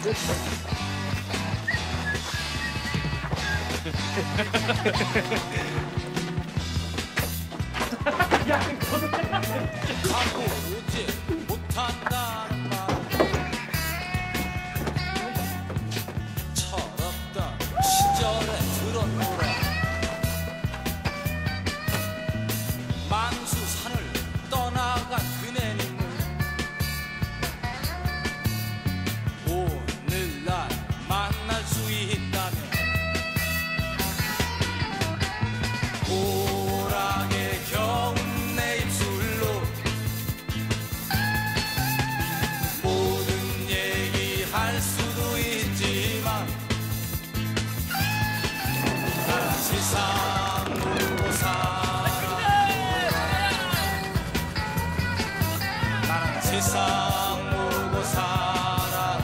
가고 오지 못한다는 말 철없던 시절에 들었노라. 만수산을 떠나간 그네님을 오늘날 만날 수 있다면 고랑의 겨운 내 입술로 모든 얘기할 수도 있지만 나는 세상 모르고 살아. 나는 세상 모르고 살았노라.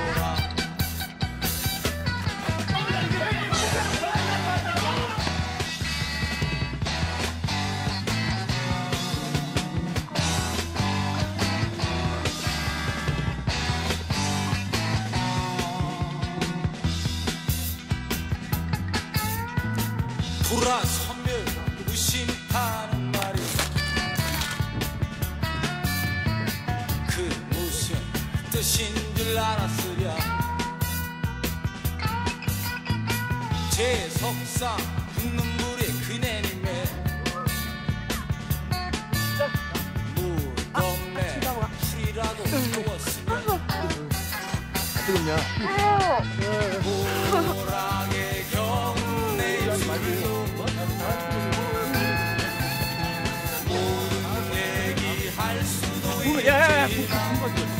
돌아서면 무심하는 말이 그 무슨 뜻인 줄 알았으랴. 제 석상 눈물의 그네님의 무덤에 풀이라도 태웠으면 뜨겁냐? 고랑의 겨운 내 입술로 모든 얘기할 수도 있지만